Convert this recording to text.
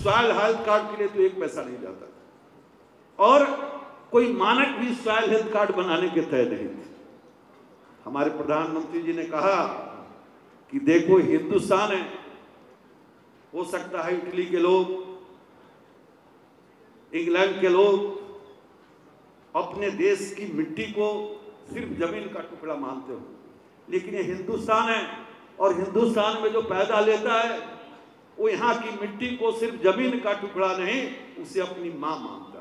Soil health card के लिए तो एक पैसा नहीं जाता था और कोई मानक भी सॉइल हेल्थ कार्ड बनाने के तय नहीं थे। हमारे प्रधानमंत्री जी ने कहा कि देखो हिंदुस्तान है, हो सकता है इटली के लोग, इंग्लैंड के लोग अपने देश की मिट्टी को सिर्फ जमीन का टुकड़ा मानते हो, लेकिन ये हिंदुस्तान है और हिंदुस्तान में जो पैदा लेता है वो यहाँ की मिट्टी को सिर्फ जमीन का टुकड़ा नहीं, उसे अपनी मां मानता है।